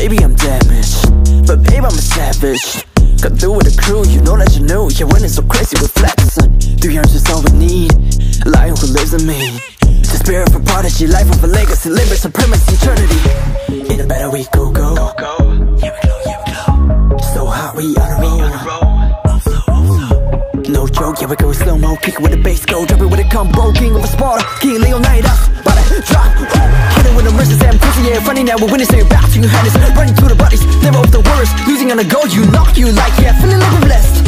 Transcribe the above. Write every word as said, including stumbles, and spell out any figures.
maybe I'm damaged, but babe, I'm a savage. Got through with the crew, you know that you knew. Yeah, when it's so crazy with flats, three arms is all we need. A lion who lives in me. The spirit of a prodigy, life of a legacy, limit supremacy, eternity. In a better we go, go, go, go. Here we go, here we go. So hot, we on a roll. No joke, yeah, we go slow-mo. Kick it with the bass, go drop it with a combo. King of a Sparta, King Leonidas. About to drop, hit it with the mercies and pussy. Yeah, funny now, we're winning, so you're back to your hands. Running through the bodies, never off the worst. Losing on the go, you knock, you like, yeah, feeling like we're blessed.